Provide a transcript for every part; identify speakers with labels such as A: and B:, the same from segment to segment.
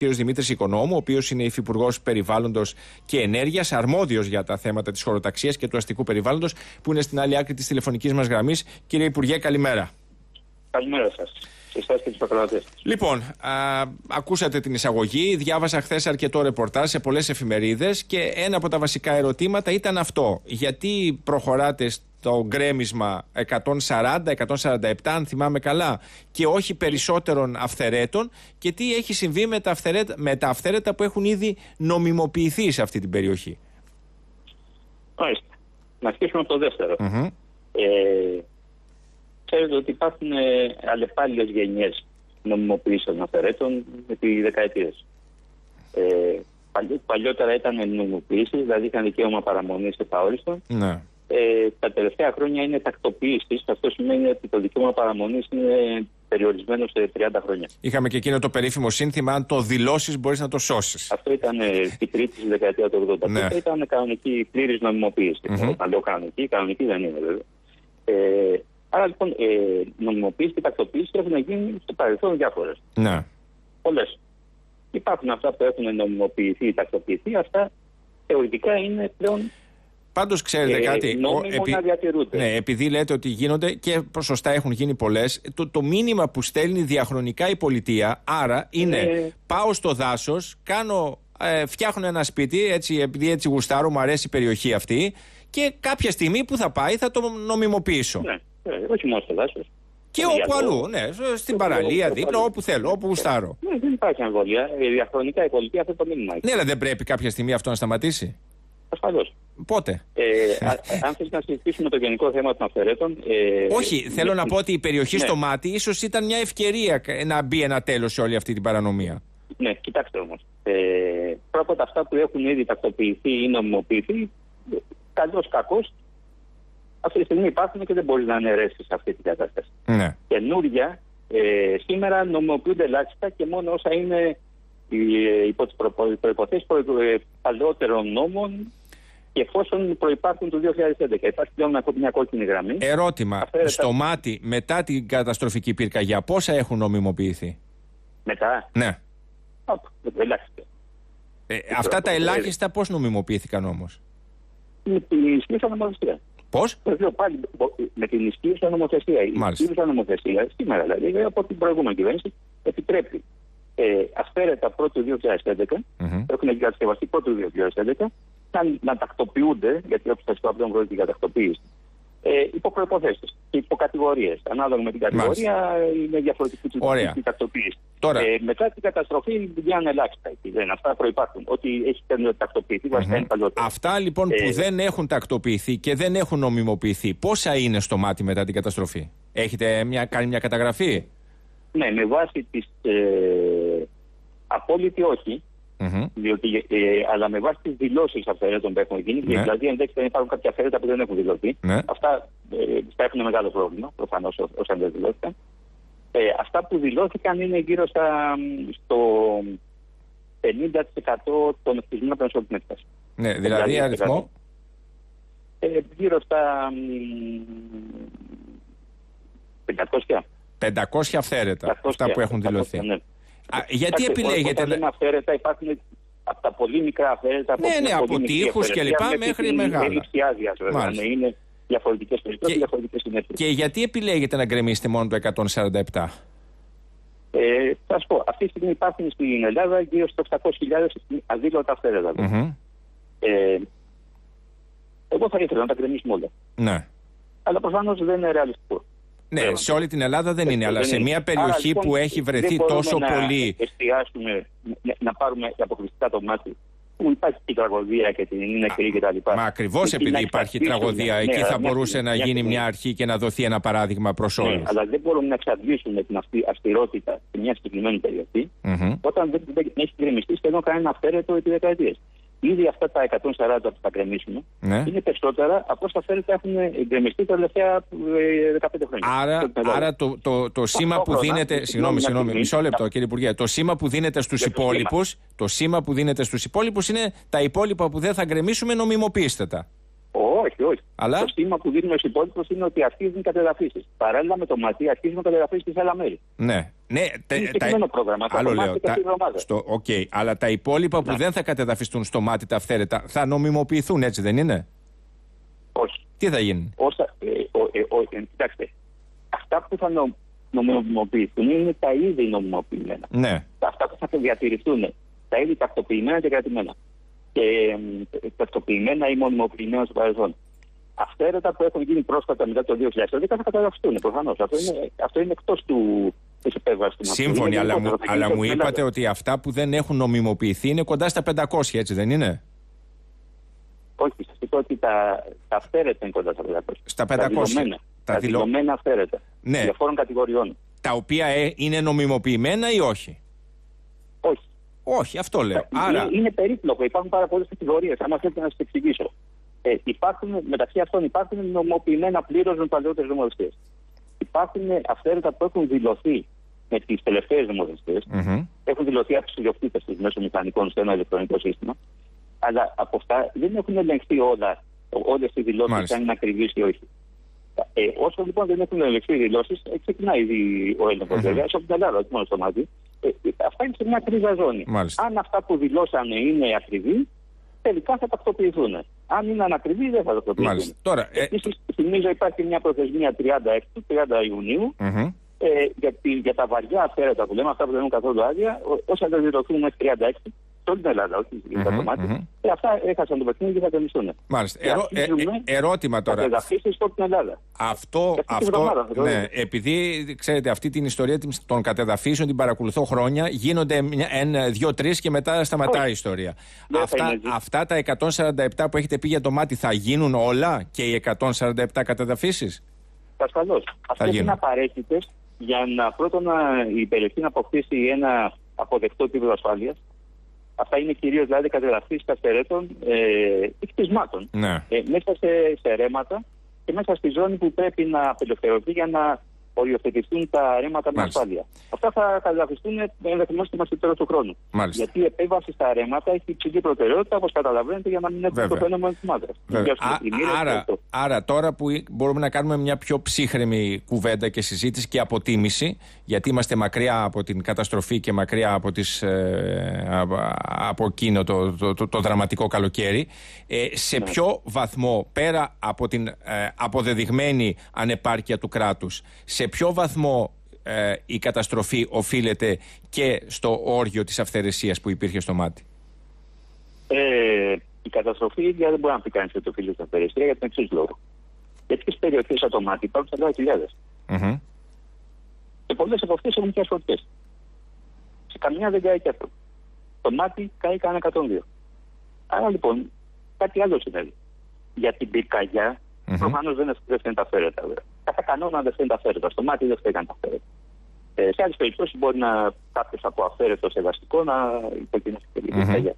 A: κ. Δημήτρης Οικονόμου, ο οποίος είναι υφυπουργός Περιβάλλοντος και Ενέργειας, αρμόδιος για τα θέματα της χωροταξίας και του αστικού περιβάλλοντος, που είναι στην άλλη άκρη της τηλεφωνικής μας γραμμής. Κύριε Υπουργέ, καλημέρα.
B: Καλημέρα σας. Εσάς και τους ακροατές.
A: Λοιπόν, ακούσατε την εισαγωγή, διάβασα χθες αρκετό ρεπορτάζ σε πολλές εφημερίδες και ένα από τα βασικά ερωτήματα ήταν αυτό. Γιατί προχωράτε στο γκρέμισμα 140-147, αν θυμάμαι καλά, και όχι περισσότερων αυθαιρέτων, και τι έχει συμβεί με τα αυθαίρετα που έχουν ήδη νομιμοποιηθεί σε αυτή την περιοχή?
B: Μάλιστα. Να αρχίσουμε από το δεύτερο. Ξέρετε ότι υπάρχουν αλλεπάλληλες γενιές νομιμοποιήσεων αυθαιρέτων επί δεκαετίες. Παλιότερα ήταν νομιμοποιήσεις, δηλαδή είχαν δικαίωμα παραμονής επαόριστον.
A: Ναι.
B: Τα τελευταία χρόνια είναι τακτοποίησης. Αυτό σημαίνει ότι το δικαίωμα παραμονής είναι περιορισμένο σε 30 χρόνια.
A: Είχαμε και εκείνο το περίφημο σύνθημα: αν το δηλώσεις, μπορείς να το σώσεις.
B: Αυτό ήταν η τρίτη στη δεκαετία του 80.
A: Ναι.
B: Αυτό ήταν κανονική πλήρης νομιμοποίηση. Όταν λέω κανονική δεν είναι βέβαια. Άρα λοιπόν, νομιμοποίηση και τακτοποίηση έχουν γίνει στο παρελθόν διάφορες.
A: Ναι.
B: Πολλές. Υπάρχουν αυτά που έχουν νομιμοποιηθεί ή τακτοποιηθεί, αυτά θεωρητικά είναι πλέον.
A: Πάντως ξέρετε κάτι,
B: να διατηρούνται.
A: Ναι, επειδή λέτε ότι γίνονται και σωστά έχουν γίνει πολλές, το μήνυμα που στέλνει διαχρονικά η πολιτεία, άρα είναι πάω στο δάσος, φτιάχνω ένα σπίτι, έτσι, επειδή έτσι γουστάρω, μου αρέσει η περιοχή αυτή, και κάποια στιγμή που θα πάει θα το νομιμοποιήσω.
B: Ναι, όχι μόνο στο δάσος.
A: Και όπου αλλού, ναι, στην παραλία, δίπλα, όπου θέλω, όπου γουστάρω.
B: Ναι, δεν υπάρχει αμφιβολία. Διαχρονικά η πολιτεία αυτό το μήνυμα έχει.
A: Ναι, αλλά δεν πρέπει κάποια στιγμή αυτό να σταματήσει?
B: Ασφαλώς.
A: Πότε?
B: Αν θες να συζητήσουμε το γενικό θέμα των αυθαιρέτων.
A: Όχι, θέλω να πω ότι η περιοχή στο μάτι ίσως ήταν μια ευκαιρία να μπει ένα τέλος σε όλη αυτή την παρανομία.
B: Ναι, κοιτάξτε όμως. Πρώτα αυτά που έχουν ήδη τακτοποιηθεί ή νομιμοποιηθεί, καλώς κακώς, αυτή τη στιγμή υπάρχουν και δεν μπορεί να αναιρέσει σε αυτή την κατάσταση.
A: Ναι.
B: Καινούρια σήμερα νομιμοποιούνται ελάχιστα και μόνο όσα είναι υπό τις προϋποθέσεις παλαιότερων νόμων και εφόσον προϋπάρχουν το 2011. Υπάρχει πλέον μια κόκκινη γραμμή.
A: Ερώτημα. Στο μάτι, μετά την καταστροφική πυρκαγιά, πόσα έχουν νομιμοποιηθεί?
B: Μετά.
A: Ναι.
B: Ελάχιστα.
A: Αυτά τα ελάχιστα πώς νομιμοποιήθηκαν όμως?
B: Με την ισχύουσα νομοθεσία.
A: Πώς?
B: Πάλι με την ισχύουσα νομοθεσία. Η ισχύουσα νομοθεσία σήμερα, δηλαδή από την προηγούμενη κυβέρνηση, επιτρέπει αυθαίρετα πρώτου 2011, έχουν κατασκευαστεί πρώτου 2011, να τακτοποιούνται, γιατί όπως θα σας πω, πρόκειται για τακτοποίηση, υπό προϋποθέσεις και υπό κατηγορίες. Ανάλογα με την κατηγορία είναι διαφορετική η τακτοποίηση. Μετά την καταστροφή βγαίνουν ελάχιστα. Αυτά προϋπάρχουν. Ό,τι έχει τακτοποιηθεί βασικά είναι παλιότερο.
A: Αυτά λοιπόν που δεν έχουν τακτοποιηθεί και δεν έχουν νομιμοποιηθεί, πόσα είναι στο μάτι μετά την καταστροφή? Έχετε κάνει μια καταγραφή?
B: Ναι, με βάση τις απόλυτη όχι. Διότι, αλλά με βάση τις δηλώσεις αυθαιρέτων που έχουν γίνει, δηλαδή ενδέχεται να υπάρχουν κάποια αυθαίρετα που δεν έχουν δηλωθεί. Αυτά θα έχουν μεγάλο πρόβλημα, προφανώς, όσοι δεν δηλώθηκαν. Αυτά που δηλώθηκαν είναι γύρω στο 50% των εκτισμάτων σε όλη την έκταση.
A: Ναι, δηλαδή αριθμό.
B: Γύρω στα
A: 500 αυθαίρετα, αυτά που έχουν δηλωθεί.
B: Ναι.
A: Γιατί επιλέγετε?
B: Όταν αυθαίρετα υπάρχουν από τα πολύ μικρά αυθαίρετα.
A: Ναι, από τείχους και λοιπά μέχρι μεγάλα.
B: Έλλειψη άδειας, βέβαια. Είναι διαφορετικές περιπτώσεις, διαφορετικές συνέπειες.
A: Και γιατί επιλέγετε να γκρεμίσετε μόνο το 147?
B: Θα σας πω, αυτή τη στιγμή υπάρχουν στην Ελλάδα γύρω στο 800.000 αδήλωτα αυθαίρετα. Εγώ θα ήθελα να τα γκρεμίσουμε όλα.
A: Ναι.
B: Αλλά προφανώς δεν είναι ρεαλιστικό.
A: Ναι, σε όλη την Ελλάδα δεν είναι, αλλά σε μια περιοχή
B: λοιπόν,
A: που έχει βρεθεί τόσο πολύ.
B: Να εστιάσουμε, να πάρουμε αποκλειστικά το μάτι που υπάρχει και η τραγωδία και την είναι νεκρή κτλ.
A: Μα ακριβώς επειδή υπάρχει τραγωδία, εκεί θα μπορούσε να γίνει μια αρχή και να δοθεί ένα παράδειγμα προς όλους.
B: Αλλά δεν μπορούμε να εξαντλήσουμε την αυστηρότητα σε μια συγκεκριμένη περιοχή όταν δεν έχει γκρεμιστεί σχεδόν κανένα αυθαίρετο επί δεκαετίες. Ήδη αυτά τα 140 που θα γκρεμίσουμε είναι περισσότερα από όσα αυθαίρετα έχουν γκρεμιστεί τα τελευταία 15 χρόνια.
A: Άρα το σήμα που δίνεται. Συγγνώμη, μισό λεπτό κύριε Υπουργέ. Το σήμα που δίνεται στους υπόλοιπους. Το σήμα που δίνεται στους υπόλοιπους είναι τα υπόλοιπα που δεν θα γκρεμίσουμε, νομιμοποιήστε τα.
B: Όχι, Όχι. Το σήμα που δίνουμε στους υπόλοιπους είναι ότι αρχίζουν οι κατεδαφίσεις. Παράλληλα με το μάτι αρχίζουν οι κατεδαφίσεις σε άλλα μέρη.
A: Ναι.
B: Είναι συγκεκριμένο πρόγραμμα.
A: Άλλο λέω. Αλλά τα υπόλοιπα που δεν θα κατεδαφιστούν στο μάτι, τα αυθαίρετα, θα νομιμοποιηθούν, έτσι δεν είναι?
B: Όχι.
A: Τι θα γίνει?
B: Κοιτάξτε, αυτά που θα νομιμοποιηθούν είναι τα ήδη νομιμοποιημένα.
A: Ναι.
B: Αυτά που θα διατηρηθούν, τα ήδη τακτοποιημένα και κρατημένα. Και τακτοποιημένα ή μονιμοποιημένα στο παρελθόν. Αυθαίρετα που έχουν γίνει πρόσφατα μετά το 2010 θα καταγραφούν προφανώς. Αυτό είναι εκτός της επέμβασης του Μαρτίου.
A: Σύμφωνοι, αλλά μου είπατε ότι αυτά που δεν έχουν νομιμοποιηθεί είναι κοντά στα 500, έτσι δεν είναι?
B: Όχι, σας είπα ότι τα αυθαίρετα είναι κοντά στα 500.
A: Στα 500.
B: Τα δηλωμένα αυθαίρετα.
A: Ναι.
B: Διαφόρων κατηγοριών.
A: Τα οποία είναι νομιμοποιημένα ή όχι?
B: Όχι.
A: Όχι, αυτό λέω.
B: Είναι περίπλοκο. Υπάρχουν πάρα πολλές κατηγορίες. Αν θέλετε να σας εξηγήσω. Μεταξύ αυτών υπάρχουν νομιμοποιημένα πλήρως με παλαιότερες νομοθεσίες. Υπάρχουν αυθαίρετα που έχουν δηλωθεί με τις τελευταίες νομοθεσίες. Έχουν δηλωθεί από τους ιδιοκτήτες τους μέσω μηχανικών σε ένα ηλεκτρονικό σύστημα. Αλλά από αυτά δεν έχουν ελεγχθεί όλες οι δηλώσεις, αν είναι ακριβείς ή όχι. Όσο λοιπόν δεν έχουν ελεγχθεί οι δηλώσεις, ξεκινάει ο έλεγχος βέβαια, σε όλη την Ελλάδα, όχι μόνο στο μάτι. Αυτά είναι σε μια κρίζα ζώνη.
A: Μάλιστα.
B: Αν αυτά που δηλώσανε είναι ακριβή, τελικά θα τακτοποιηθούν. Αν είναι ανακριβή, δεν θα τακτοποιηθούν. Επίσης, θυμίζω υπάρχει μια προθεσμία 30 Ιουνίου για τα βαριά αυθαίρετα που λέμε, αυτά που δεν έχουν καθόλου άδεια, όσα δεν δηλωθούν μέχρι 36. Σε όλη την Ελλάδα, όχι για το μάτι. Αυτά έχασαν το παιχνίδι και θα τελειώσουν.
A: Μάλιστα. Ερώτημα τώρα.
B: Κατεδαφίσεις σε όλη την Ελλάδα.
A: Ναι, επειδή ξέρετε αυτή την ιστορία των κατεδαφίσεων την παρακολουθώ χρόνια, γίνονται 2-3 και μετά σταματάει η ιστορία. Αυτά τα 147 που έχετε πει για το μάτι θα γίνουν όλα και οι 147 κατεδαφίσεις?
B: Ασφαλώς. Αυτές είναι απαραίτητες για πρώτον η περιοχή να αποκτήσει ένα αποδεκτό επίπεδο ασφάλειας. Αυτά είναι κυρίως δηλαδή κατεδαφίσεις αυθαιρέτων κτισμάτων.
A: Ναι.
B: Μέσα σε ρέματα και μέσα στη ζώνη που πρέπει να απελευθερωθεί για να οριοθετηθούν τα ρέματα με ασφάλεια. Αυτά θα κατεδαφιστούν ενδεχομένως και στο τέλος του χρόνου.
A: Μάλιστα.
B: Γιατί η επέμβαση στα ρέματα έχει υψηλή προτεραιότητα, όπως καταλαβαίνετε, για να μην έχουμε το φαινόμενο της μάδρας.
A: Άρα τώρα που μπορούμε να κάνουμε μια πιο ψύχρεμη κουβέντα και συζήτηση και αποτίμηση, γιατί είμαστε μακριά από την καταστροφή και μακριά από εκείνο το δραματικό καλοκαίρι, σε ποιο βαθμό, πέρα από την αποδεδειγμένη ανεπάρκεια του κράτους, σε ποιο βαθμό η καταστροφή οφείλεται και στο όργιο της αυθαιρεσίας που υπήρχε στο μάτι?
B: Η καταστροφή ίδια δεν μπορεί να πει κανείς ότι οφείλεται στην αυθαιρεσία για τον εξής λόγο. Γιατί στις περιοχές από το μάτι υπάρχουν 40.000. Και πολλές από αυτές έχουν πια φωτιές. Σε καμιά δεν κάει και αυτό. Το μάτι κάει κανένα 102. Άρα λοιπόν κάτι άλλο συνέβη. Για την πυρκαγιά προφανώς δεν φταίνουν τα αυθαίρετα. Κατά κανόνα δεν φταίνουν τα αυθαίρετα. Στο μάτι δεν φταίνουν τα αυθαίρετα. Σε άλλες περιπτώσεις μπορεί κάποιος από αυθαίρετο σε βασικό να υποκινήσει και την πυρκαγιά.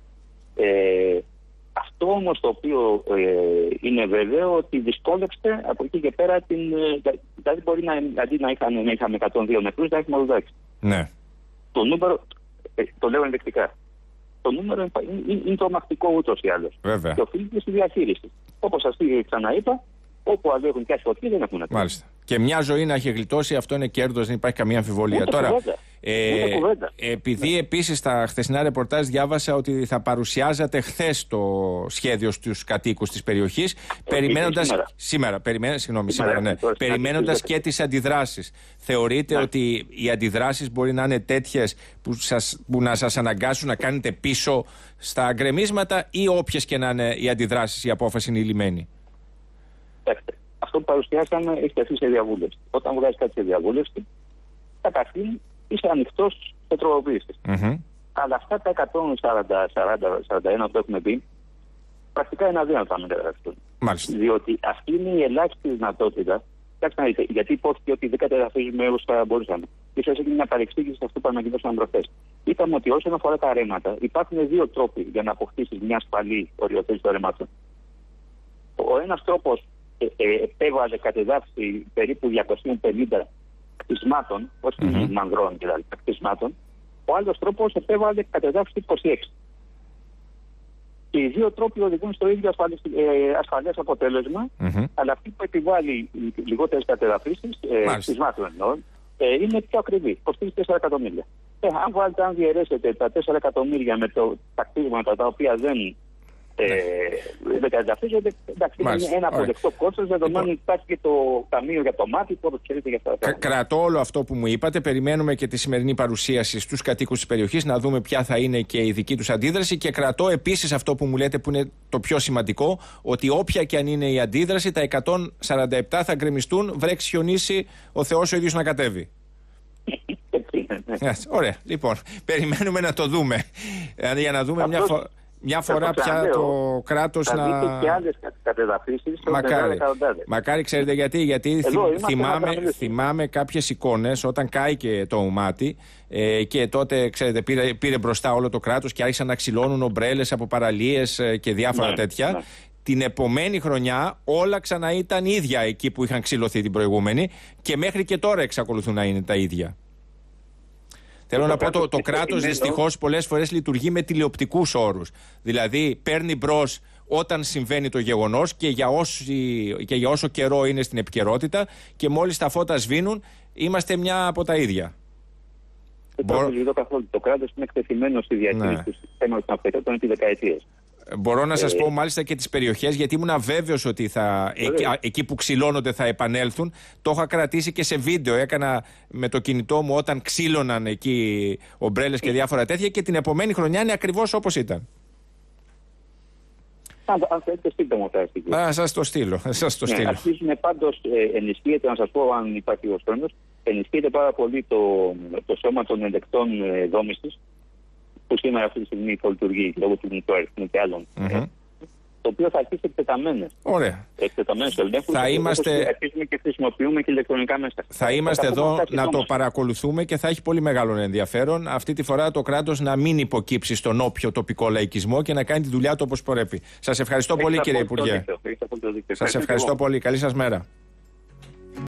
B: Αυτό όμως το οποίο είναι βέβαιο ότι δυσκόλεψε από εκεί και πέρα δηλαδή μπορεί αντί να είχαμε 102 νεκρούς να έχουμε 86.
A: Ναι.
B: Το νούμερο, το λέω ενδεικτικά, το νούμερο είναι τρομακτικό ούτως ή άλλως.
A: Βέβαια.
B: Και οφείλεται στη διαχείριση. Όπως σας ξαναείπα, όπου αλλού έχουν πιάσει φωτιά δεν έχουν νεκρούς.
A: Μάλιστα. Και μια ζωή να έχει γλιτώσει, αυτό είναι κέρδος, δεν υπάρχει καμία αμφιβολία. Τώρα, επειδή επίσης στα χθεσινά ρεπορτάζ διάβασα ότι θα παρουσιάζατε χθες το σχέδιο στους κατοίκους της περιοχής, περιμένοντας και τις αντιδράσεις. Θεωρείτε ότι οι αντιδράσεις μπορεί να είναι τέτοιες που να σας αναγκάσουν να κάνετε πίσω στα γκρεμίσματα, ή όποιες και να είναι οι αντιδράσεις, η απόφαση είναι ηλυμένη?
B: Αυτό που παρουσιάσαμε έχει τεθεί σε διαβούλευση. Όταν βγάζει κάτι σε διαβούλευση, καταρχήν είσαι ανοιχτός σε τροποποίησεις. Αλλά αυτά τα 140-41 που έχουμε πει, πρακτικά είναι αδύνατο να μην καταγραφούν. Διότι αυτή είναι η ελάχιστη δυνατότητα. Κοιτάξτε να δείτε, γιατί υπόθηκε ότι δεν καταγραφίζουμε όπως θα μπορούσαμε. Ίσως έγινε μια παρεξήγηση σε αυτό που ανακοινώσαμε προχθές. Είπαμε ότι όσον αφορά τα ρέματα, υπάρχουν δύο τρόποι για να αποκτήσεις μια ασφαλή οριοθέτηση των ρεμάτων. Ο ένας τρόπος επέβαλε κατεδάφιση περίπου 250 κτισμάτων, όχι μανδρών δηλαδή, κτισμάτων. Ο άλλος τρόπος επέβαλε κατεδάφιση 26. Και οι δύο τρόποι οδηγούν στο ίδιο ασφαλές αποτέλεσμα, αλλά αυτή που επιβάλλει λιγότερες κατεδαφίσεις, σεισμάτων εννοώ, είναι πιο ακριβή. Κοστίζει 4 εκατομμύρια. Αν διαιρέσετε τα 4 εκατομμύρια με τα κτίσματα τα οποία δεν κατεδαφίζονται, εντάξει, είναι ένα αποδεκτό κόστος, δεδομένου ότι υπάρχει και το ταμείο για το μάτι, που ξέρετε για αυτά.
A: Κρατώ όλο αυτό που μου είπατε. Περιμένουμε και τη σημερινή παρουσίαση στους κατοίκους της περιοχής να δούμε ποια θα είναι και η δική τους αντίδραση. Και κρατώ επίσης αυτό που μου λέτε, που είναι το πιο σημαντικό, ότι όποια και αν είναι η αντίδραση, τα 147 θα γκρεμιστούν, βρέξει, χιονίσει, ο Θεός ο ίδιος να κατέβει. Ωραία. Λοιπόν, περιμένουμε να το δούμε. Για να δούμε μια φορά πια το κράτος να...
B: Θα δείτε και άλλες κατεδαφίσεις.
A: Μακάρι, ξέρετε γιατί θυμάμαι κάποιες εικόνες όταν κάηκε το μάτι και τότε, ξέρετε, πήρε μπροστά όλο το κράτος και άρχισαν να ξυλώνουν ομπρέλες από παραλίες και διάφορα τέτοια. Ναι. Την επομένη χρονιά όλα ξανά ήταν ίδια εκεί που είχαν ξυλωθεί την προηγούμενη και μέχρι και τώρα εξακολουθούν να είναι τα ίδια. Θέλω να πω, το κράτος δυστυχώς πολλές φορές λειτουργεί με τηλεοπτικούς όρους. Δηλαδή παίρνει μπρος όταν συμβαίνει το γεγονός και για όσο καιρό είναι στην επικαιρότητα, και μόλις τα φώτα σβήνουν είμαστε μια από τα ίδια.
B: Το κράτος είναι εκτεθειμένο στη διαχείριση του συστήματος των αυτοκινήτων επί δεκαετίες.
A: Μπορώ να σας πω μάλιστα και τις περιοχές, γιατί ήμουν βέβαιος ότι εκεί που ξυλώνονται θα επανέλθουν. Το είχα κρατήσει και σε βίντεο. Έκανα με το κινητό μου όταν ξύλωναν εκεί ομπρέλες και διάφορα τέτοια, και την επομένη χρονιά είναι ακριβώς όπως ήταν.
B: Αν θέλετε, στείλτε μου τα
A: σας το στείλω.
B: Αρχίζουν πάντως, ενισχύεται, να σας πω αν υπάρχει ο χρόνος, ενισχύεται πάρα πολύ το σώμα των ελεκτών δόμησης, που σήμερα αυτή τη στιγμή υπολειτουργεί λόγω του μητρώου αριθμού και άλλων. Το οποίο θα αρχίσει εκτεταμένες.
A: Ωραία.
B: Εκτεταμένες ελέγχους. Αρχίζουμε και χρησιμοποιούμε και ηλεκτρονικά μέσα.
A: Θα είμαστε εδώ να το παρακολουθούμε και θα έχει πολύ μεγάλο ενδιαφέρον αυτή τη φορά το κράτος να μην υποκύψει στον όποιο τοπικό λαϊκισμό και να κάνει τη δουλειά του όπως πρέπει. Σας ευχαριστώ πολύ, κύριε Υπουργέ. Σας ευχαριστώ πολύ. Καλή σας μέρα.